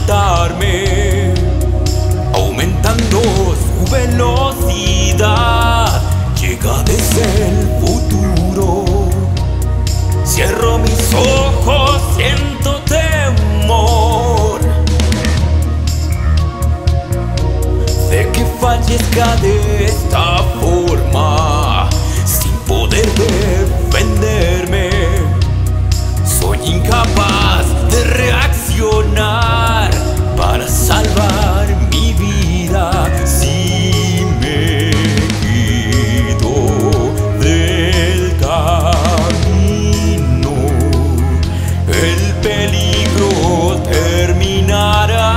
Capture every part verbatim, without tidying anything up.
matarme, aumentando su velocidad. Llega desde el futuro. Cierro mis ojos, siento temor de que fallezca de esta forma, sin poder defenderme. Soy incapaz de reaccionar para salvar mi vida. Si me quito del camino, el peligro terminará.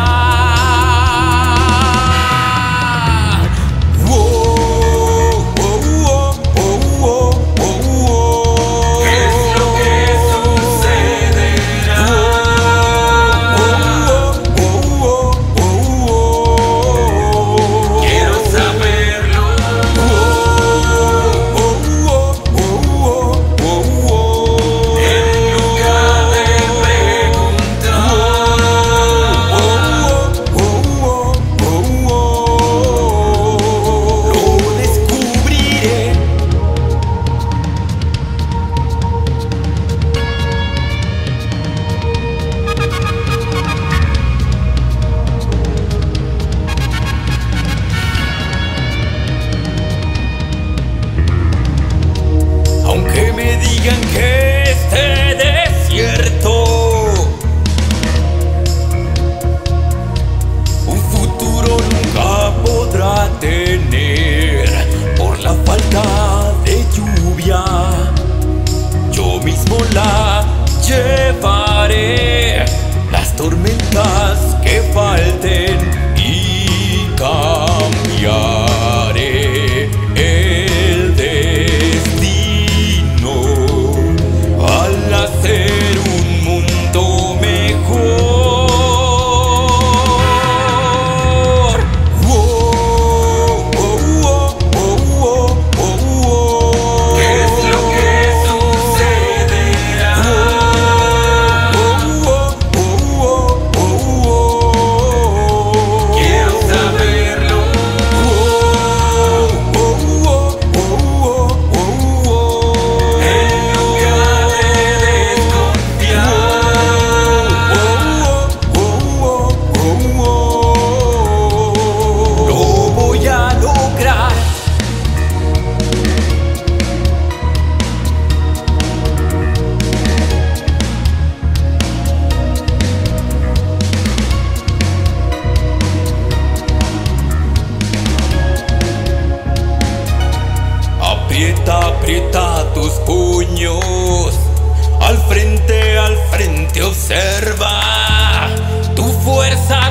Aunque me digan que este desierto un futuro nunca podrá tener por la falta de lluvia, yo mismo la llevaré, las tormentas que falten, y cambiaré el destino al hacer un mundo mejor. Oh, oh, oh, oh, oh, oh, oh. ¿Qué es lo que sucederá? Oh, oh, oh, oh, oh, oh. Quiero saberlo. Oh, oh, oh, oh, oh, oh. En lugar de desconfiar, lo voy a lograr. Aprieta, aprieta tus puños. Al frente, al frente observa. Tu fuerza